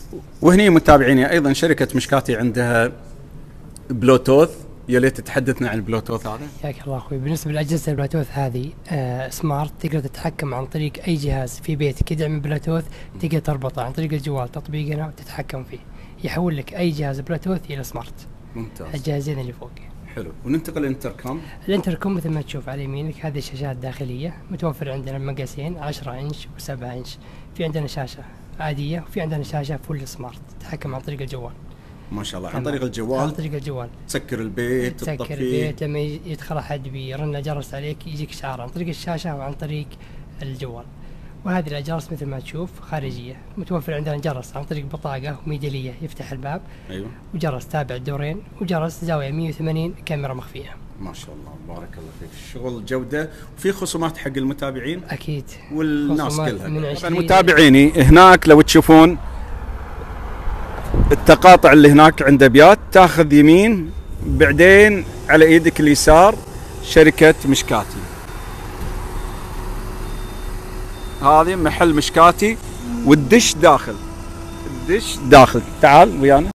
وهني متابعيني ايضا شركه مشكاتي عندها بلوتوث، يا ليت تحدثنا عن البلوتوث هذا. حياك الله اخوي. بالنسبه لاجهزه البلوتوث هذه سمارت، تقدر تتحكم عن طريق اي جهاز في بيتك يدعم البلوتوث، تقدر تربطه عن طريق الجوال تطبيقنا وتتحكم فيه، يحول لك اي جهاز بلوتوث الى سمارت. ممتاز. الجهازين اللي فوق. حلو. وننتقل للانتركم. الانتركم مثل ما تشوف على يمينك، هذه شاشات داخليه متوفر عندنا مقاسين 10 انش و7 انش. في عندنا شاشه عاديه وفي عندنا شاشه فول سمارت تتحكم عن طريق الجوال. ما شاء الله. عن طريق الجوال. عن طريق الجوال تسكر البيت، تسكر البيت، لما يدخل احد بيرن جرس عليك يجيك اشعار عن طريق الشاشه وعن طريق الجوال. وهذه الاجراس مثل ما تشوف خارجيه، متوفر عندنا جرس عن طريق بطاقه وميداليه يفتح الباب. ايوه. وجرس تابع الدورين، وجرس زاويه 180 كاميرا مخفيه. ما شاء الله بارك الله فيك. الشغل جوده. وفي خصومات حق المتابعين اكيد والناس كلها. طبعا متابعيني هناك لو تشوفون التقاطع اللي هناك عند ابيات، تاخذ يمين بعدين على ايدك اليسار شركه مشكاتي. هذه محل مشكاتي، والدش داخل. الدش داخل. تعال ويانا.